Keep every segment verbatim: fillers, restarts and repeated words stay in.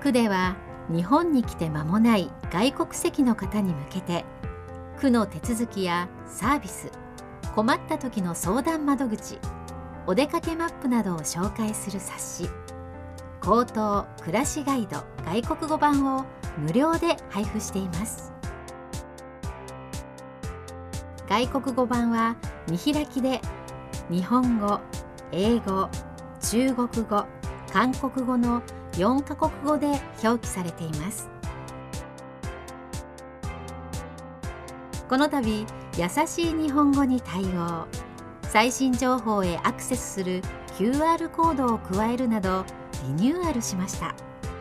区では日本に来て間もない外国籍の方に向けて、区の手続きやサービス、困った時の相談窓口、お出かけマップなどを紹介する冊子、口頭暮らしガイド外国語版を無料で配布しています。外国語版は見開きで日本語、英語、中国語、韓国語のよんカ国語で表記されています。この度、やさしい日本語に対応、最新情報へアクセスする キューアール コードを加えるなどリニューアルしました。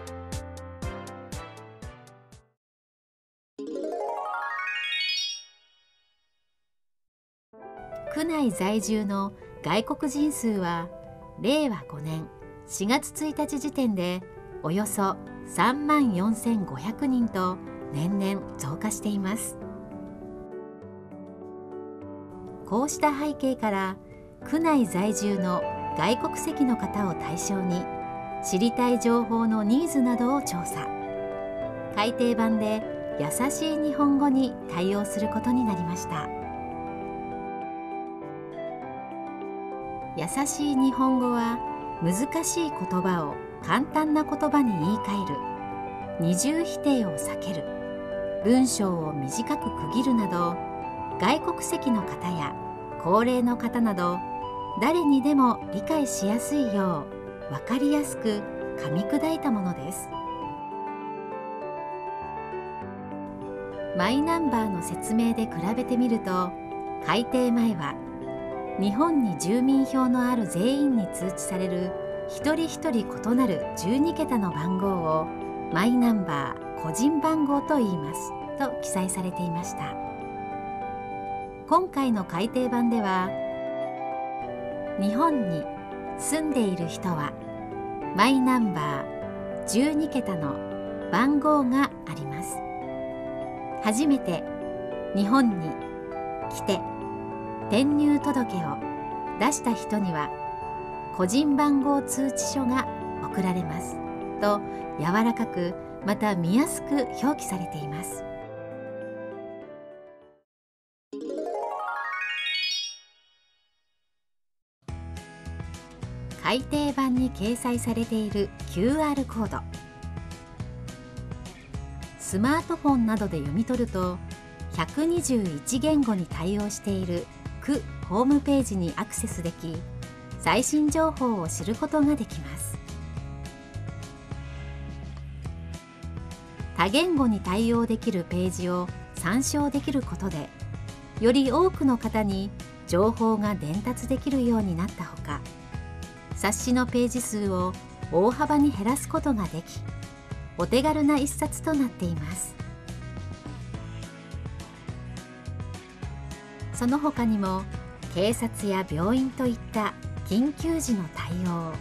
区内在住の外国人数はれいわごねんしがつついたち時点でおよそさんまんよんせんごひゃくにんと年々増加しています。こうした背景から区内在住の外国籍の方を対象に知りたい情報のニーズなどを調査。改訂版でやさしい日本語に対応することになりました。やさしい日本語は難しい言葉を簡単な言葉に言い換える、二重否定を避ける、文章を短く区切るなど、外国籍の方や高齢の方など誰にでも理解しやすいよう分かりやすく噛み砕いたものです。マイナンバーの説明で比べてみると、改訂前は日本に住民票のある全員に通知される一人一人異なるじゅうにけたの番号をマイナンバー個人番号と言いますと記載されていました。今回の改訂版では、日本に住んでいる人はマイナンバーじゅうにけたの番号があります。初めて日本に来て転入届を出した人には個人番号通知書が送られますと柔らかく、また見やすく表記されています。改訂版に掲載されている キューアール コード、スマートフォンなどで読み取るとひゃくにじゅういちげんごに対応している区ホームページにアクセスでき、最新情報を知ることができます。多言語に対応できるページを参照できることで、より多くの方に情報が伝達できるようになったほか、冊子のページ数を大幅に減らすことができ、お手軽な一冊となっています。その他にも警察や病院といった緊急時の対応、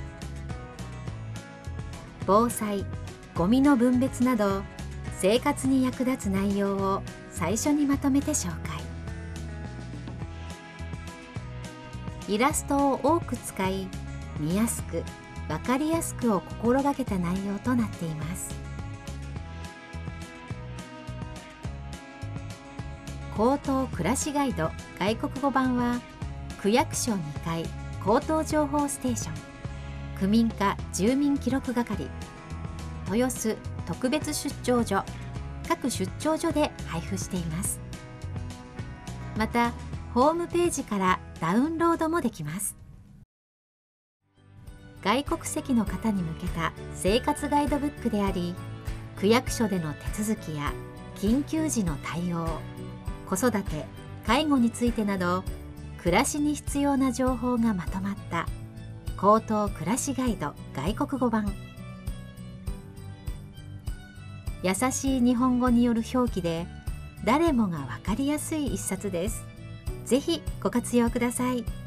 防災、ゴミの分別など生活に役立つ内容を最初にまとめて紹介。イラストを多く使い、見やすく分かりやすくを心がけた内容となっています。口頭暮らしガイド外国語版は、区役所にかい口頭情報ステーション、区民課住民記録係、豊洲特別出張所、各出張所で配布しています。またホームページからダウンロードもできます。外国籍の方に向けた生活ガイドブックであり、区役所での手続きや緊急時の対応、子育て・介護についてなど暮らしに必要な情報がまとまった口頭暮らしガイド外国語版。優しい日本語による表記で誰もが分かりやすい一冊です。ぜひご活用ください。